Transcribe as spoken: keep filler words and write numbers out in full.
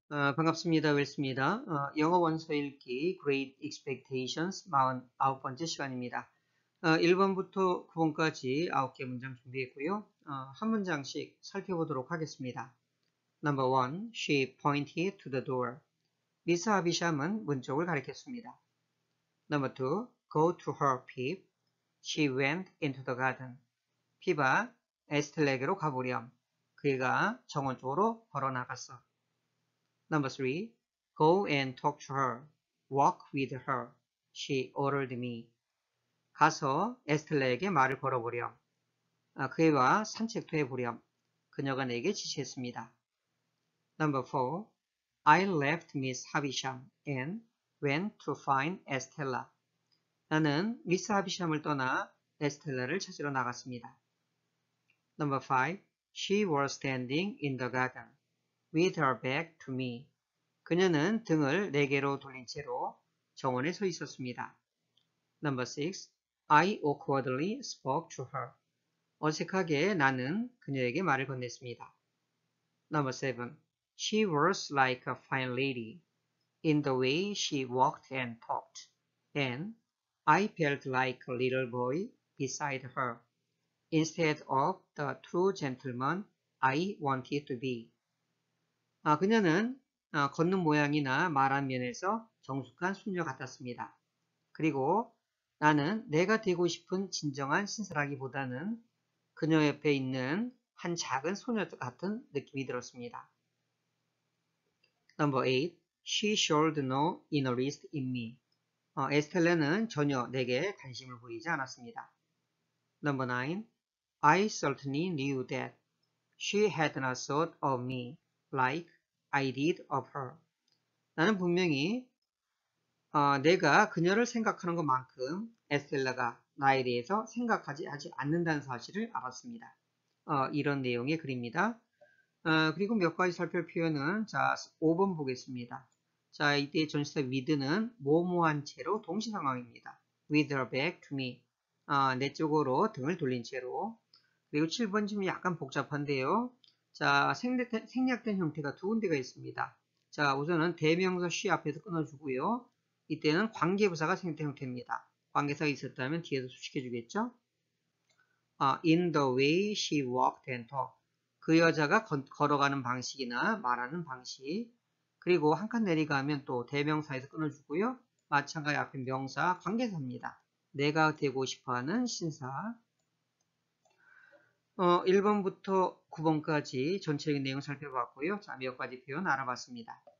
어, 반갑습니다. 웰스입니다. 어, 영어 원서 읽기 Great Expectations 사십구 번째 시간입니다. 어, 일 번부터 구 번까지 아홉 개 문장 준비했고요. 어, 한 문장씩 살펴보도록 하겠습니다. Number one, she pointed to the door. 미스 아비샴은 문 쪽을 가리켰습니다. Number two, go to her, Pip. She went into the garden. 핍아 에스텔에게로 가보렴. 그가 정원 쪽으로 걸어 나갔어. Number three, go and talk to her. Walk with her. She ordered me. 가서 에스텔라에게 말을 걸어보렴. 아, 그애와 산책도 해보렴. 그녀가 내게 지시했습니다. Number four, I left Miss Havisham and went to find Estella. 나는 미스 하비샴을 떠나 에스텔라를 찾으러 나갔습니다. Number five, she was standing in the garden with her back to me. 그녀는 등을 내게로 돌린 채로 정원에 서 있었습니다. Number six, I awkwardly spoke to her. 어색하게 나는 그녀에게 말을 건넸습니다. Number seven, she was like a fine lady in the way she walked and talked, and I felt like a little boy beside her instead of the true gentleman I wanted to be. 아, 그녀는 어, 걷는 모양이나 말한 면에서 정숙한 숙녀 같았습니다. 그리고 나는 내가 되고 싶은 진정한 신사라기보다는 그녀 옆에 있는 한 작은 소녀 같은 느낌이 들었습니다. Number eight, she showed no interest in me. 어, 에스텔라는 전혀 내게 관심을 보이지 않았습니다. Number nine, I certainly knew that she had not thought of me like I did of her. 나는 분명히 어, 내가 그녀를 생각하는 것만큼 에스텔라가 나에 대해서 생각하지 하지 않는다는 사실을 알았습니다. 어, 이런 내용의 글입니다. 어, 그리고 몇 가지 살펴볼 표현은 자 오 번 보겠습니다. 자 이때 전치사 with는 뭐뭐한 채로 동시 상황입니다. with her back to me. 어, 내 쪽으로 등을 돌린 채로. 그리고 칠 번 지금 약간 복잡한데요. 자 생략된, 생략된 형태가 두 군데가 있습니다. 자 우선은 대명사 she 앞에서 끊어주고요. 이때는 관계부사가 생략된 형태입니다. 관계사가 있었다면 뒤에서 수식해주겠죠. 아, in the way she walked and talked. 그 여자가 거, 걸어가는 방식이나 말하는 방식. 그리고 한 칸 내려가면 또 대명사에서 끊어주고요. 마찬가지 앞에 명사 관계사입니다. 내가 되고 싶어하는 신사. 어, 일 번부터 구 번까지 전체적인 내용 살펴봤고요. 자, 몇 가지 표현 알아봤습니다.